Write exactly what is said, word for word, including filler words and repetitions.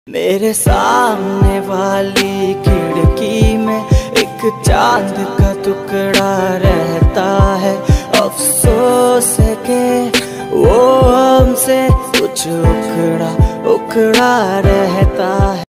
मेरे सामने वाली खिड़की में एक चांद का टुकड़ा रहता है। अफसोस है कि वो हमसे कुछ उखड़ा उखड़ा रहता है।